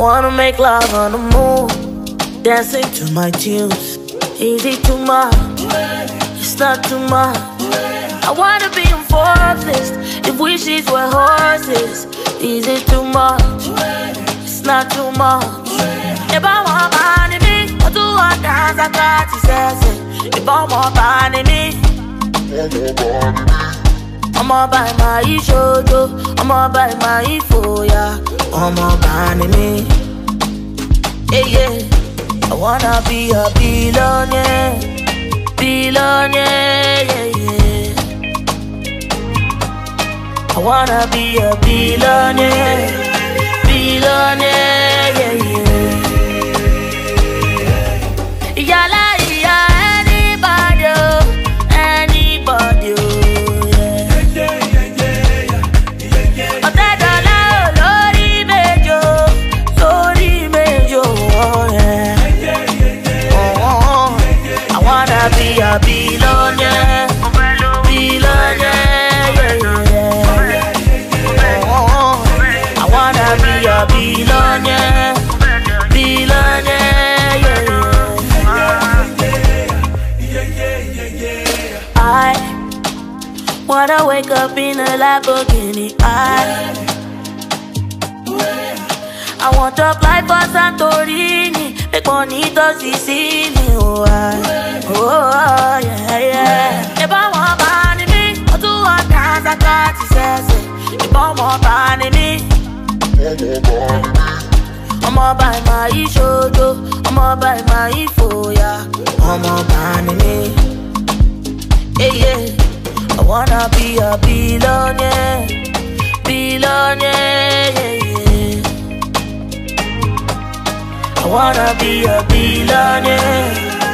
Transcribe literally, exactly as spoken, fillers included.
wanna make love on the moon, dancing to my tunes. Is it too much? It's not too much. I wanna be on Forbes list if wishes were horses. Is it too much? It's not too much. If I want money, me, I do what dance I got to say. If I want money, me, I'ma buy my shojo, I'ma buy my foya, I'ma buy me. Yeah, yeah. I wanna be a billionaire, billionaire, yeah, yeah. I wanna be a billionaire, billionaire, yeah, yeah. Yala, yeah, anybody, anybody, yeah. Ota dola, lori mejo, lori mejo, yeah. I wanna be a billionaire, billionaire, yeah, yeah. Oh, I wanna be a billionaire, billionaire, yeah, yeah. I wanna wake up in a Lamborghini. I I want to fly for Santorini, make money to Sicily. Oh, I, oh, yeah, yeah. If I want money, me, I do what dance I got to say. If I want money, me, I'ma buy my shojo, I'ma buy my foya, I'ma buy me. Yeah, yeah. I wanna be a billionaire, billionaire, yeah, yeah. I wanna be a billionaire.